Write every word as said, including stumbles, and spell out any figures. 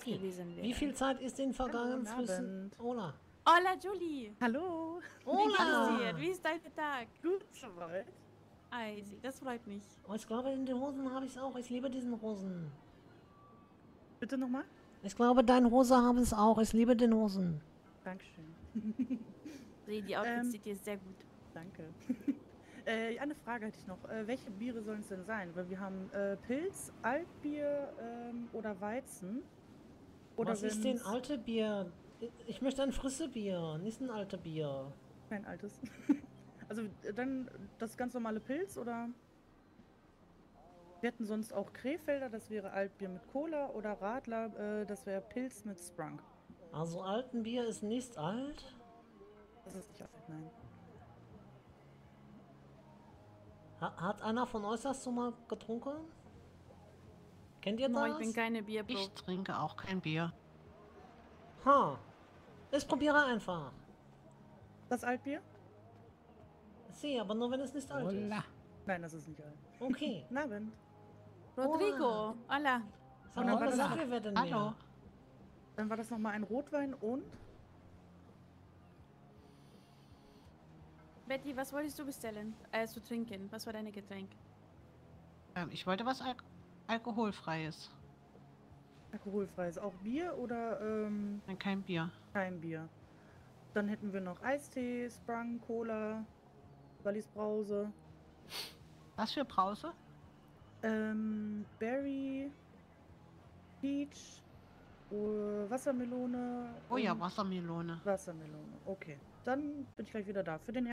Okay. gewesen wäre. Wie viel Zeit ist denn vergangen Hallo, guten zwischen... Abend. Ola. Hola, Julie. Hallo. Wie geht's Ola! dir? Wie ist dein Tag? Gut soweit. Easy, das freut mich. Oh, ich glaube, in den Hosen habe ich es auch. Ich liebe diesen Hosen. Bitte nochmal? Ich glaube, deine Hose haben es auch. Ich liebe den Hosen. Dankeschön. Die die Outfits Ähm, sieht dir sehr gut. Danke. äh, eine Frage hätte ich noch. Äh, welche Biere sollen es denn sein? Weil wir haben äh, Pilz, Altbier ähm, oder Weizen. Oder Was ist denn wenn's- alte Bier? Ich möchte ein frisches Bier, nicht ein alte Bier. Kein altes. Also äh, dann das ganz normale Pilz oder? Wir hätten sonst auch Krefelder, das wäre Altbier mit Cola, oder Radler, äh, das wäre Pilz mit Sprunk. Also alten Bier ist nicht alt? Das ist nicht alt, nein. Ha hat einer von euch das schon mal getrunken? Kennt ihr No, das? ich bin keine Bierpro. Ich trinke auch kein Bier. Ha. Ich probiere einfach. Das Altbier? Sie, aber nur wenn es nicht alt ist. Hola. Nein, das ist nicht alt. Okay. Guten Abend. Rodrigo, hola. Ich habe Und dann auch war das gesagt, noch- wir werden Hallo. mehr. Dann war das nochmal ein Rotwein und? Betty, was wolltest du bestellen? Äh, zu trinken. Was war dein Getränk? Ähm, ich wollte was Al Alkoholfreies. Alkoholfreies. Auch Bier oder ähm, Nein, kein Bier. kein Bier? Dann hätten wir noch Eistee, Sprung, Cola, Wallis Brause, Was für Brause? ähm, Berry, Peach, äh, Wassermelone. Oh ja, und Wassermelone. Wassermelone. Okay. Dann bin ich gleich wieder da. Für den